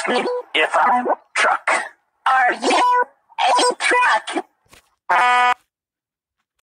ask me if I'm a truck. Are you a truck?